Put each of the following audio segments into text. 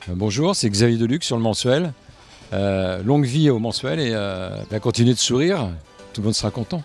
Bonjour, c'est Xavier Deluc sur le mensuel. Longue vie au mensuel et continuez de sourire, tout le monde sera content.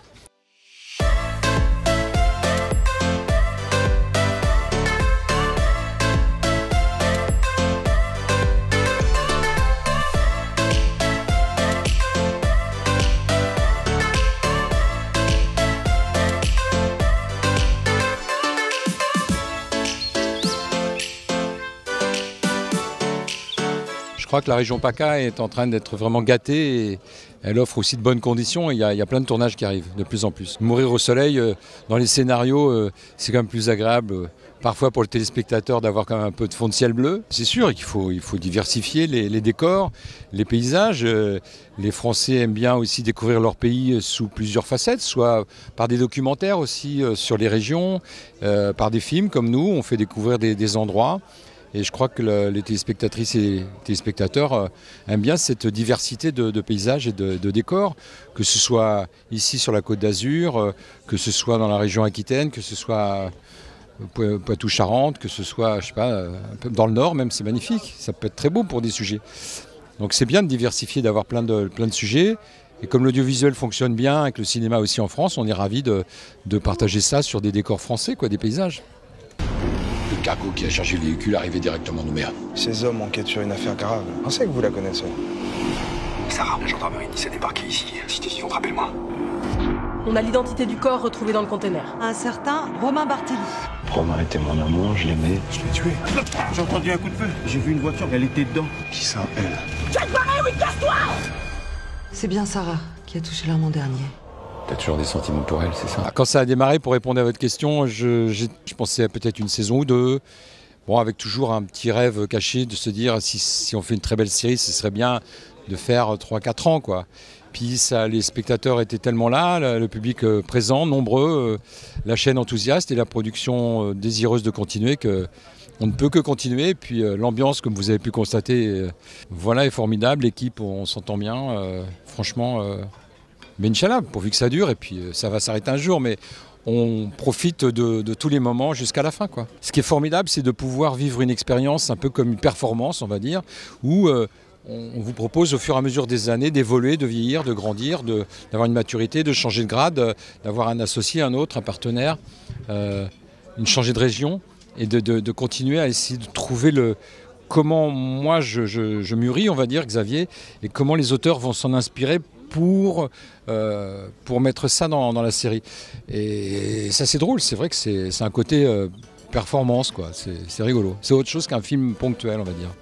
Je crois que la région PACA est en train d'être vraiment gâtée et elle offre aussi de bonnes conditions. Il y a plein de tournages qui arrivent de plus en plus. Mourir au soleil, dans les scénarios, c'est quand même plus agréable. Parfois pour le téléspectateur d'avoir quand même un peu de fond de ciel bleu. C'est sûr qu'il faut diversifier les décors, les paysages. Les Français aiment bien aussi découvrir leur pays sous plusieurs facettes, soit par des documentaires aussi sur les régions, par des films comme nous, on fait découvrir des endroits. Et je crois que les téléspectatrices et téléspectateurs aiment bien cette diversité de paysages et de décors, que ce soit ici sur la Côte d'Azur, que ce soit dans la région Aquitaine, que ce soit Poitou-Charentes, que ce soit, je sais pas, un peu dans le Nord même, c'est magnifique. Ça peut être très beau pour des sujets. Donc c'est bien de diversifier, d'avoir plein de sujets. Et comme l'audiovisuel fonctionne bien, avec le cinéma aussi en France, on est ravis de partager ça sur des décors français, des paysages. Le cargo qui a chargé le véhicule arrivait directement de Nouméa. Ces hommes enquêtent sur une affaire grave. On sait que vous la connaissez. Sarah, la gendarmerie s'est débarquée ici. Si t'es vivante, rappelle-moi. On a l'identité du corps retrouvé dans le conteneur. Un certain Romain Barthély. Romain était mon amour, je l'aimais. Je l'ai tué. J'ai entendu un coup de feu. J'ai vu une voiture, elle était dedans. Qui ça, elle? Jack Barret, oui, casse-toi! C'est bien Sarah qui a touché l'arme dernier. T'as toujours des sentiments pour elle, c'est ça? Quand ça a démarré, pour répondre à votre question, je pensais à peut-être une saison ou deux. Bon, avec toujours un petit rêve caché de se dire si on fait une très belle série, ce serait bien de faire 3-4 ans, quoi. Puis les spectateurs étaient tellement là, le public présent, nombreux, la chaîne enthousiaste et la production désireuse de continuer qu'on ne peut que continuer. Puis l'ambiance, comme vous avez pu constater, voilà, est formidable. L'équipe, on s'entend bien. Franchement, mais Inch'Allah, pourvu que ça dure. Et puis ça va s'arrêter un jour. Mais on profite de tous les moments jusqu'à la fin, quoi. Ce qui est formidable, c'est de pouvoir vivre une expérience un peu comme une performance, on va dire, où on vous propose au fur et à mesure des années d'évoluer, de vieillir, de grandir, d'avoir une maturité, de changer de grade, d'avoir un associé, un autre, un partenaire, changer de région et de continuer à essayer de trouver comment moi je mûris, on va dire, Xavier, et comment les auteurs vont s'en inspirer pour mettre ça dans la série. Et ça, c'est drôle, c'est vrai que c'est un côté performance, quoi. C'est rigolo. C'est autre chose qu'un film ponctuel, on va dire.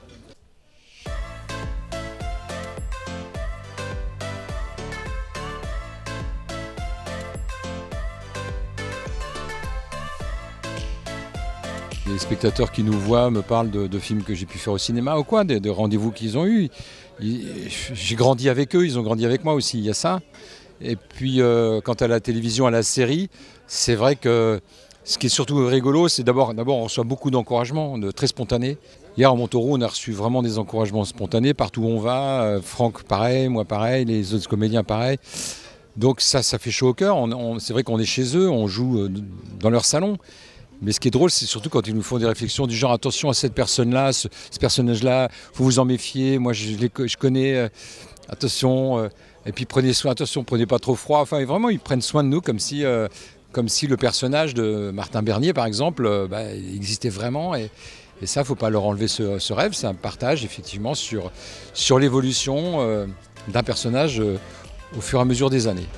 Les spectateurs qui nous voient me parlent de films que j'ai pu faire au cinéma ou quoi, de rendez-vous qu'ils ont eus. J'ai grandi avec eux, ils ont grandi avec moi aussi, il y a ça. Et puis quant à la télévision, à la série, c'est vrai que ce qui est surtout rigolo, c'est d'abord on reçoit beaucoup d'encouragements, très spontanés. Hier à Montauroux, on a reçu vraiment des encouragements spontanés partout où on va. Franck pareil, moi pareil, les autres comédiens pareil. Donc ça fait chaud au cœur. C'est vrai qu'on est chez eux, on joue dans leur salon. Mais ce qui est drôle, c'est surtout quand ils nous font des réflexions du genre attention à cette personne-là, ce personnage-là, il faut vous en méfier, moi je connais, attention, et puis prenez soin, attention, prenez pas trop froid. Enfin, vraiment, ils prennent soin de nous comme si le personnage de Martin Bernier, par exemple, existait vraiment. Et ça, il ne faut pas leur enlever ce rêve, c'est un partage, effectivement, sur l'évolution d'un personnage au fur et à mesure des années.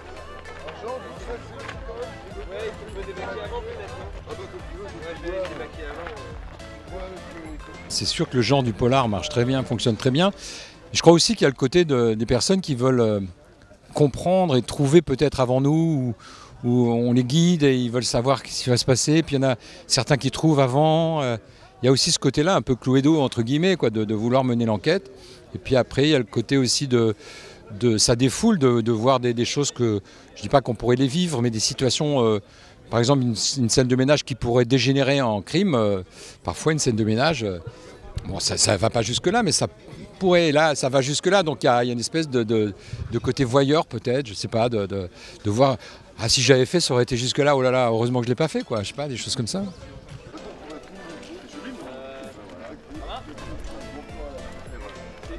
C'est sûr que le genre du polar marche très bien, fonctionne très bien. Je crois aussi qu'il y a le côté des personnes qui veulent comprendre et trouver peut-être avant nous, où on les guide et ils veulent savoir ce qui va se passer. Puis il y en a certains qui trouvent avant. Il y a aussi ce côté-là, un peu Cluedo, entre guillemets, de vouloir mener l'enquête. Et puis après, il y a le côté aussi ça défoule de voir des choses que, je ne dis pas qu'on pourrait les vivre, mais des situations... Par exemple, une scène de ménage qui pourrait dégénérer en crime, parfois une scène de ménage, bon, ça ne va pas jusque-là, mais ça pourrait, là, ça va jusque-là. Donc il y a une espèce de côté voyeur peut-être, je ne sais pas, de voir, ah si j'avais fait, ça aurait été jusque-là, oh là là, heureusement que je ne l'ai pas fait, quoi, je sais pas, des choses comme ça.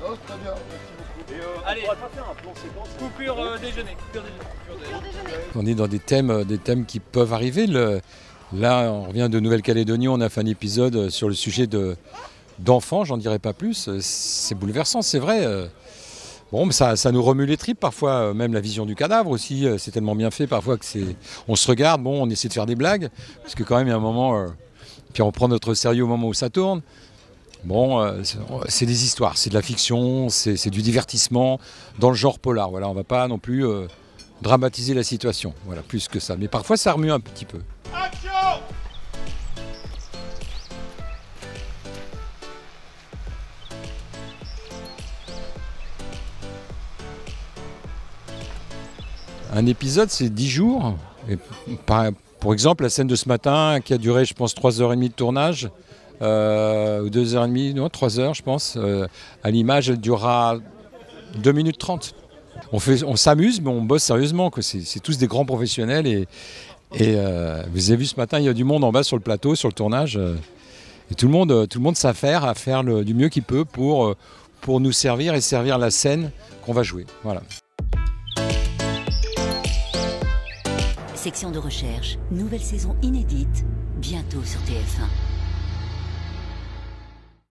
Allez, on va pas faire un plan séquence. Coupure déjeuner. On est dans des thèmes qui peuvent arriver. Là, on revient de Nouvelle-Calédonie, on a fait un épisode sur le sujet d'enfants, j'en dirais pas plus. C'est bouleversant, c'est vrai. Bon, mais ça nous remue les tripes parfois, même la vision du cadavre aussi, c'est tellement bien fait parfois que on se regarde, bon, on essaie de faire des blagues, parce que quand même il y a un moment, puis on prend notre sérieux au moment où ça tourne. Bon, c'est des histoires, c'est de la fiction, c'est du divertissement dans le genre polar. Voilà, on va pas non plus dramatiser la situation, voilà, plus que ça. Mais parfois ça remue un petit peu. Action! Un épisode, c'est 10 jours. Et pour exemple, la scène de ce matin, qui a duré, je pense, 3h30 de tournage, ou 2h30, non, 3h, je pense. À l'image, elle durera 2 minutes 30. On s'amuse, mais on bosse sérieusement, quoi. C'est tous des grands professionnels. Et vous avez vu ce matin, il y a du monde en bas sur le plateau, sur le tournage. Et tout le monde s'affaire à faire du mieux qu'il peut pour nous servir et servir la scène qu'on va jouer. Voilà. Section de recherche, nouvelle saison inédite, bientôt sur TF1.